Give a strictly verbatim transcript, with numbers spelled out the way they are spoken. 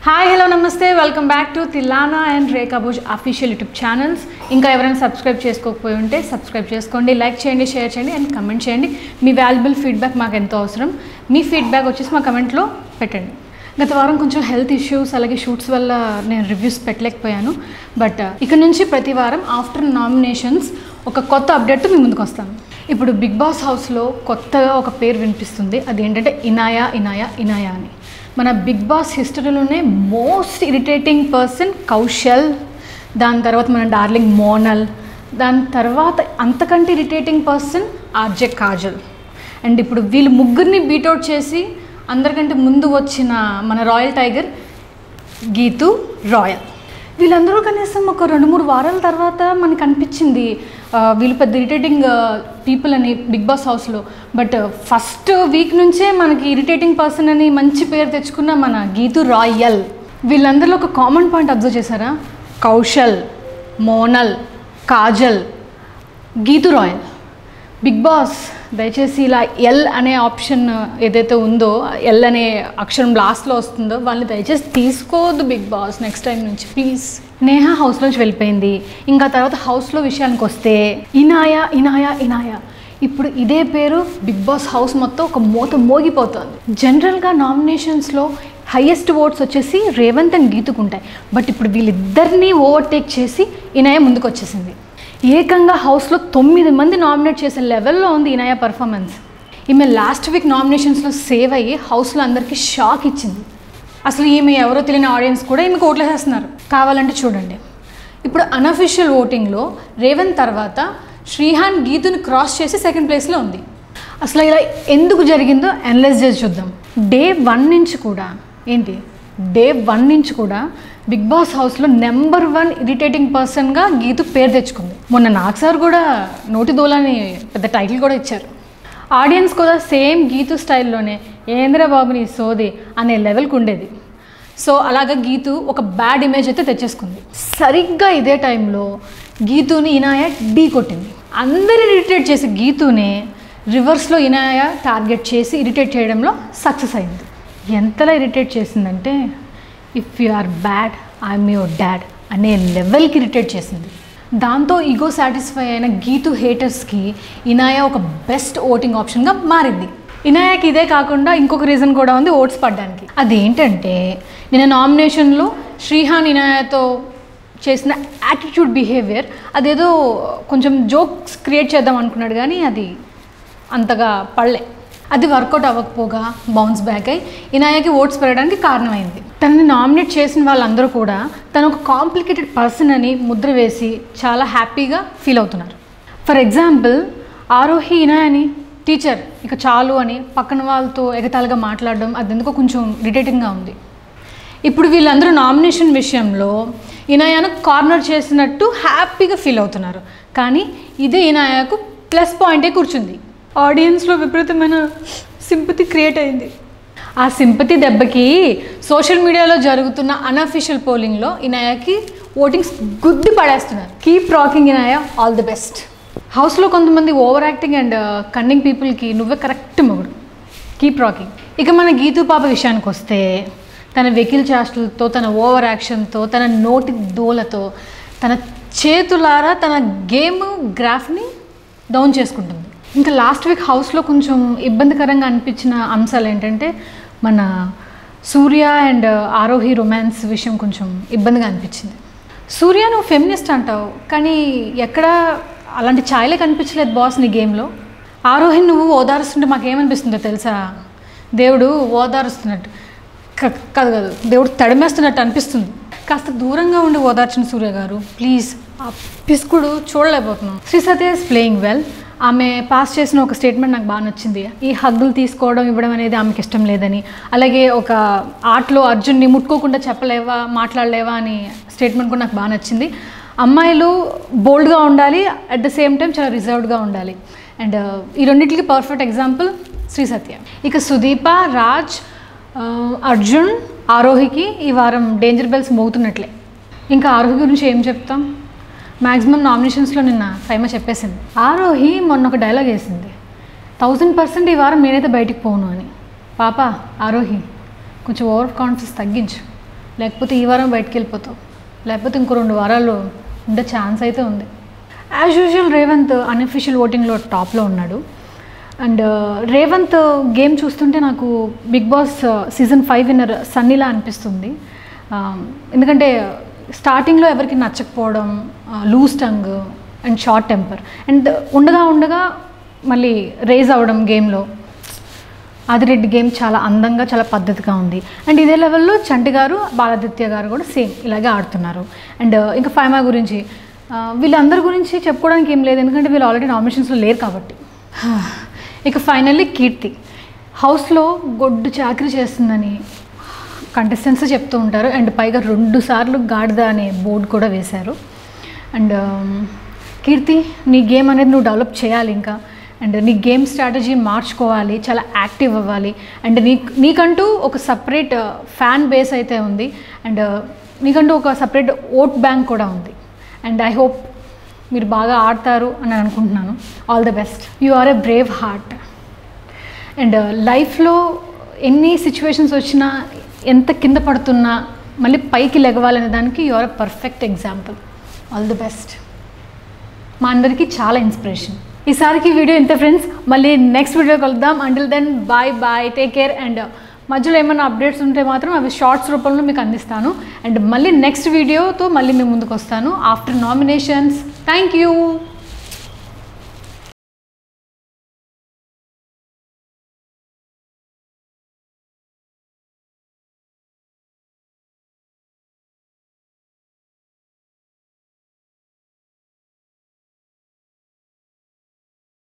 Hi hello namaste welcome back to Tilana and Rekha Bhoj official YouTube channels. ఇంకా ఎవరైనా subscribe చేసుకోకపోయి ఉంటే subscribe చేసుకోండి, లైక్ చేయండి, షేర్ చేయండి అండ్ కమెంట్ చేయండి. మీ వాల్యుబుల్ ఫీడ్బ్యాక్ మాకు ఎంతో అవసరం. మీ ఫీడ్బ్యాక్ వచ్చేసి మా కమెంట్లో పెట్టండి. గత వారం కొంచెం హెల్త్ ఇష్యూస్ అలాగే షూట్స్ వల్ల నేను రివ్యూస్ పెట్టలేకపోయాను. బట్ ఇక నుంచి ప్రతి వారం ఆఫ్టర్ నామినేషన్స్ ఒక కొత్త అప్డేట్ మీ ముందుకు వస్తాను. ఇప్పుడు బిగ్ బాస్ హౌస్లో కొత్తగా ఒక పేరు వినిపిస్తుంది. అదేంటంటే ఇనాయా ఇనాయా ఇనాయా అని. మన బిగ్ బాస్ హిస్టరీలోనే మోస్ట్ ఇరిటేటింగ్ పర్సన్ కౌశల్, దాని తర్వాత మన డార్లింగ్ మోనల్, దాని తర్వాత అంతకంటే irritating person RJ Kajal. And ఇప్పుడు వీళ్ళు ముగ్గురిని బీట్అవుట్ చేసి అందరికంటే ముందు వచ్చిన మన రాయల్ టైగర్ గీతు రాయల్. వీళ్ళందరూ కనీసం ఒక రెండు మూడు వారాల తర్వాత మనకు అనిపించింది వీళ్ళు పెద్ద ఇరిటేటింగ్ పీపుల్ అని బిగ్ బాస్ హౌస్లో. బట్ ఫస్ట్ వీక్ నుంచే మనకి ఇరిటేటింగ్ పర్సన్ అని మంచి పేరు తెచ్చుకున్న మన గీతు రాయల్. వీళ్ళందరిలో ఒక కామన్ పాయింట్ అబ్జర్వ్ చేశారా? కౌశల్, మోనల్, కాజల్, గీతు రాయల్. బిగ్ బాస్ దయచేసి ఇలా ఎల్ అనే ఆప్షన్ ఏదైతే ఉందో, ఎల్ అనే అక్షరం లాస్ట్లో వస్తుందో వాళ్ళని దయచేసి తీసుకోవద్దు బిగ్ బాస్ నెక్స్ట్ టైం నుంచి ప్లీజ్. నేహా హౌస్లోంచి వెళ్ళిపోయింది. ఇంకా తర్వాత హౌస్లో విషయానికి వస్తే ఇనాయా ఇనాయా ఇనాయా. ఇప్పుడు ఇదే పేరు బిగ్ బాస్ హౌస్ మొత్తం ఒక మూత మోగిపోతుంది. జనరల్గా నామినేషన్స్లో హైయెస్ట్ ఓట్స్ వచ్చేసి రేవంత్ అండ్ గీతుకుంటాయి. బట్ ఇప్పుడు వీళ్ళిద్దరినీ ఓవర్టేక్ చేసి ఇనాయా ముందుకు వచ్చేసింది. ఏకంగా హౌస్లో తొమ్మిది మంది నామినేట్ చేసే లెవెల్లో ఉంది ఇనాయా పర్ఫార్మెన్స్. ఈమె లాస్ట్ వీక్ నామినేషన్స్లో సేవ్ అయ్యి హౌస్లో అందరికీ షాక్ ఇచ్చింది. అసలు ఈమె ఎవరో తెలియని ఆడియన్స్ కూడా ఈమెకు ఓట్లు వేసేస్తున్నారు. కావాలంటే చూడండి. ఇప్పుడు అన్అఫీషియల్ ఓటింగ్లో రేవంత్ తర్వాత శ్రీహాన్ గీతుని క్రాస్ చేసి సెకండ్ ప్లేస్లో ఉంది. అసలు ఇలా ఎందుకు జరిగిందో అనలైజ్ చేసి చూద్దాం. డే వన్ నుంచి కూడా ఏంటి డే వన్ నుంచి కూడా బిగ్ బాస్ హౌస్లో నెంబర్ వన్ ఇరిటేటింగ్ పర్సన్గా గీతు పేరు తెచ్చుకుంది. మొన్న నాగ్ సార్ కూడా నోటి దోలని పెద్ద టైటిల్ కూడా ఇచ్చారు. ఆడియన్స్ కూడా సేమ్ గీతు స్టైల్లోనే ఏంద్ర బాబుని సోది అనే లెవెల్కి ఉండేది. సో అలాగా గీతు ఒక బ్యాడ్ ఇమేజ్ అయితే తెచ్చేసుకుంది. సరిగ్గా ఇదే టైంలో గీతుని ఇనాయా ఢీ కొట్టింది. అందరిని ఇరిటేట్ చేసి గీతునే రివర్స్లో ఇనాయా టార్గెట్ చేసి ఇరిటేట్ చేయడంలో సక్సెస్ అయింది. ఎంతలా ఇరిటేట్ చేసిందంటే if you are bad I'm your dad అనే లెవెల్కి ఇరిటేట్ చేసింది. దాంతో ఈగో సాటిస్ఫై అయిన గీతు హేటర్స్కి ఇనాయా ఒక బెస్ట్ ఓటింగ్ ఆప్షన్గా మారింది. ఇనాయాకి ఇదే కాకుండా ఇంకొక రీజన్ కూడా ఉంది ఓట్స్ పడడానికి. అదేంటంటే నిన్న నామినేషన్లో శ్రీహాన్ ఇనాయాతో చేసిన యాటిట్యూడ్ బిహేవియర్, అదేదో కొంచెం జోక్స్ క్రియేట్ చేద్దాం అనుకున్నాడు కానీ అది అంతగా పడలే. అది వర్కౌట్ అవ్వకపోగా బౌన్స్ బ్యాక్ అయి ఇనాయాకి ఓట్స్ పెరగడానికి కారణమైంది. తనని నామినేట్ చేసిన వాళ్ళందరూ కూడా తను ఒక కాంప్లికేటెడ్ పర్సన్ అని ముద్ర వేసి చాలా హ్యాపీగా ఫీల్ అవుతున్నారు. ఫర్ ఎగ్జాంపుల్ ఆరోహి ఇనాయాని టీచర్ ఇక చాలు అని పక్కన వాళ్ళతో ఎగతాళిగా మాట్లాడడం అది ఎందుకో కొంచెం ఇరిటేటింగ్గా ఉంది. ఇప్పుడు వీళ్ళందరూ నామినేషన్ విషయంలో ఇనాయాను కార్నర్ చేసినట్టు హ్యాపీగా ఫీల్ అవుతున్నారు. కానీ ఇదే ఇనాయాకు ప్లస్ పాయింటే కూర్చుంది. ఆడియన్స్లో విపరీతమైన సింపతి క్రియేట్ అయింది. ఆ సింపతి దెబ్బకి సోషల్ మీడియాలో జరుగుతున్న అన్అఫీషియల్ పోలింగ్లో ఇనాయాకి ఓటింగ్స్ గుద్ది పడేస్తున్నారు. Keep rocking Inaya, all the best. హౌస్లో కొంతమంది ఓవర్ యాక్టింగ్ అండ్ కన్నింగ్ పీపుల్కి నువ్వే కరెక్ట్ మొగుడు. Keep rocking. ఇక మన గీతు పాప విషయానికి వస్తే తన వెకిల్ చేష్టలతో, తన ఓవర్ యాక్షన్తో, తన నోటి దోలతో, తన చేతులారా తన గేమ్ గ్రాఫ్ని డౌన్ చేసుకుంటుంది. ఇంకా లాస్ట్ వీక్ హౌస్లో కొంచెం ఇబ్బందికరంగా అనిపించిన అంశాలు ఏంటంటే మన సూర్య అండ్ ఆరోహి రొమాన్స్ విషయం కొంచెం ఇబ్బందిగా అనిపించింది. సూర్య నువ్వు ఫెమినిస్ట్ అంటావు కానీ ఎక్కడ అలాంటి ఛాయలే కనిపించలేదు బాస్ నీ గేమ్లో. ఆరోహి నువ్వు ఓదారుస్తుంటే మాకేమనిపిస్తుందో తెలుసా? దేవుడు ఓదారుస్తున్నట్టు కాదు కాదు దేవుడు తడిమేస్తున్నట్టు అనిపిస్తుంది. కాస్త దూరంగా ఉండి ఓదార్చిన సూర్య గారు ప్లీజ్. ఆ పిస్కుడు చూడలేకపోతున్నాం. Sri Satya is playing well. ఆమె పాస్ చేసిన ఒక స్టేట్మెంట్ నాకు బాగా నచ్చింది. ఈ హగ్గులు తీసుకోవడం ఇవ్వడం అనేది ఆమెకి ఇష్టం లేదని, అలాగే ఒక ఆర్ట్లో అర్జున్ని ముట్టుకోకుండా చెప్పలేవా మాట్లాడలేవా అని స్టేట్మెంట్ కూడా నాకు బాగా నచ్చింది. అమ్మాయిలు బోల్డ్గా ఉండాలి, అట్ ద సేమ్ టైం చాలా రిజర్వ్డ్గా ఉండాలి. అండ్ ఈ రెండింటికి పర్ఫెక్ట్ ఎగ్జాంపుల్ శ్రీ సత్య. ఇక సుదీప, రాజ్, అర్జున్, ఆరోహికి ఈ వారం డేంజర్ బెల్స్ మోగుతున్నట్లే. ఇంకా ఆరోహి గురించి ఏం చెప్తాం? మ్యాక్సిమం నామినేషన్స్లో నిన్న ఫైమా చెప్పేసింది. ఆరోహి మొన్న ఒక డైలాగ్ వేసింది, థౌజండ్ పర్సెంట్ ఈ వారం నేనైతే బయటికి పోను అని. పాప ఆరోహి కొంచెం ఓవర్ కాన్ఫిడెన్స్ తగ్గించు. లేకపోతే ఈ వారం బయటికి వెళ్ళిపోతావు, లేకపోతే ఇంకో రెండు వారాలు ఉండే ఛాన్స్ అయితే ఉంది. యాజ్ యూజువల్ రేవంత్ అన్అఫీషియల్ ఓటింగ్లో టాప్లో ఉన్నాడు. అండ్ రేవంత్ గేమ్ చూస్తుంటే నాకు Bigg Boss season five winner సన్నీలా అనిపిస్తుంది. ఎందుకంటే స్టార్టింగ్లో ఎవరికి నచ్చకపోవడం, loose tongue and short temper, and ఉండగా ఉండగా మళ్ళీ రేజ్ అవ్వడం గేమ్లో. ఆదిరెడ్డి గేమ్ చాలా అందంగా చాలా పద్ధతిగా ఉంది. అండ్ ఇదే లెవెల్లో చంటి గారు, బాలాదిత్య గారు కూడా సేమ్ ఇలాగే ఆడుతున్నారు. అండ్ ఇంకా ఫైమా గురించి వీళ్ళందరి గురించి చెప్పుకోవడానికి ఏం లేదు, ఎందుకంటే వీళ్ళు ఆల్రెడీ నామినేషన్స్లో లేరు కాబట్టి. ఇక ఫైనల్లీ కీర్తి హౌస్లో గొడ్డు చాకరీ చేస్తుందని కంటెస్టెంట్స్ చెప్తూ ఉంటారు. అండ్ పైగా రెండు సార్లు గాడిద అనే బోర్డు కూడా వేశారు. అండ్ కీర్తి, నీ గేమ్ అనేది నువ్వు డెవలప్ చేయాలి ఇంకా. అండ్ నీ గేమ్ స్ట్రాటజీ మార్చుకోవాలి, చాలా యాక్టివ్ అవ్వాలి. అండ్ నీ నీకంటూ ఒక సపరేట్ ఫ్యాన్ బేస్ అయితే ఉంది. అండ్ నీకంటూ ఒక సపరేట్ ఓట్ బ్యాంక్ కూడా ఉంది. అండ్ ఐ హోప్ మీరు బాగా ఆడతారు అని అనుకుంటున్నాను. All the best. You are a brave heart. And లైఫ్లో ఎన్ని సిచ్యువేషన్స్ వచ్చినా, ఎంత కింద పడుతున్నా మళ్ళీ పైకి లెగవాలనే దానికి you are a perfect example. All the best. మా అందరికీ చాలా ఇన్స్పిరేషన్. ఈసారికి వీడియో ఇంతే ఫ్రెండ్స్, మళ్ళీ నెక్స్ట్ వీడియో కలుద్దాం. Until then bye bye, take care. And మధ్యలో ఏమైనా అప్డేట్స్ ఉంటే మాత్రం అవి షార్ట్స్ రూపంలో మీకు అందిస్తాను. అండ్ మళ్ళీ నెక్స్ట్ వీడియోతో మళ్ళీ మీ ముందుకు వస్తాను ఆఫ్టర్ నామినేషన్స్. Thank you.